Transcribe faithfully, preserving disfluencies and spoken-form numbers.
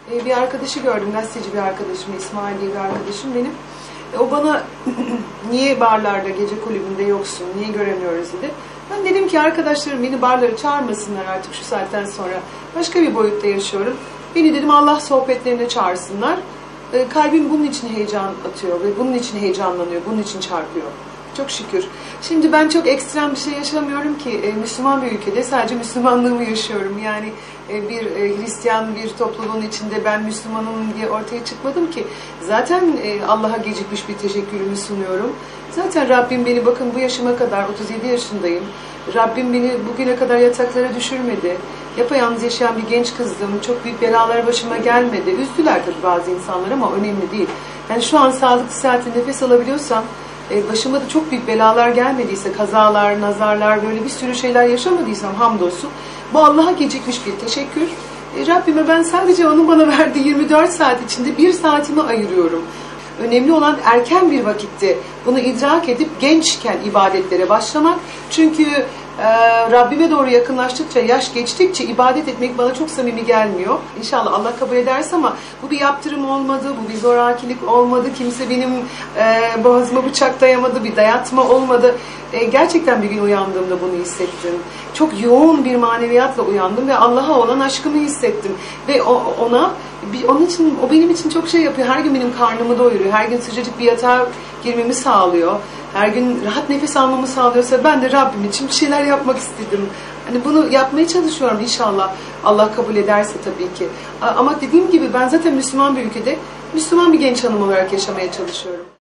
e, bir arkadaşı gördüm, gazeteci bir arkadaşım, İsmail diye bir arkadaşım benim. E, o bana niye barlarda, gece kulübünde yoksun, niye göremiyoruz dedi. Ben dedim ki arkadaşlarım beni barlara çağırmasınlar artık şu saatten sonra. Başka bir boyutta yaşıyorum. Beni dedim Allah sohbetlerine çağırsınlar. E, kalbim bunun için heyecan atıyor ve bunun için heyecanlanıyor, bunun için çarpıyor. Çok şükür. Şimdi ben çok ekstrem bir şey yaşamıyorum ki. E, Müslüman bir ülkede sadece Müslümanlığımı yaşıyorum. Yani e, bir e, Hristiyan bir topluluğun içinde ben Müslümanım diye ortaya çıkmadım ki. Zaten e, Allah'a gecikmiş bir teşekkürümü sunuyorum. Zaten Rabbim beni bakın bu yaşıma kadar, otuz yedi yaşındayım. Rabbim beni bugüne kadar yataklara düşürmedi. Yapayalnız yaşayan bir genç kızdım. Çok büyük belalar başıma gelmedi. Üzdüler tabii bazı insanlar ama önemli değil. Yani şu an sağlıklı saatte nefes alabiliyorsam, başıma da çok büyük belalar gelmediyse, kazalar, nazarlar, böyle bir sürü şeyler yaşamadıysam hamdolsun. Bu Allah'a gecikmiş bir teşekkür. E, Rabbime ben sadece onun bana verdiği yirmi dört saat içinde bir saatimi ayırıyorum. Önemli olan erken bir vakitte bunu idrak edip gençken ibadetlere başlamak. Çünkü e, Rabbime doğru yakınlaştıkça, yaş geçtikçe ibadet etmek bana çok samimi gelmiyor. İnşallah Allah kabul ederse ama bu bir yaptırım olmadı, bu bir zorakilik olmadı. Kimse benim e, boğazıma bıçak dayamadı, bir dayatma olmadı. E, gerçekten bir gün uyandığımda bunu hissettim. Çok yoğun bir maneviyatla uyandım ve Allah'a olan aşkımı hissettim. Ve o, ona, onun için, o benim için çok şey yapıyor. Her gün benim karnımı doyuruyor. Her gün sıcacık bir yatağa girmemi sağlıyor. Her gün rahat nefes almamı sağlıyorsa ben de Rabbim için bir şeyler yapmak istedim. Hani bunu yapmaya çalışıyorum inşallah. Allah kabul ederse tabii ki. Ama dediğim gibi ben zaten Müslüman bir ülkede Müslüman bir genç hanım olarak yaşamaya çalışıyorum.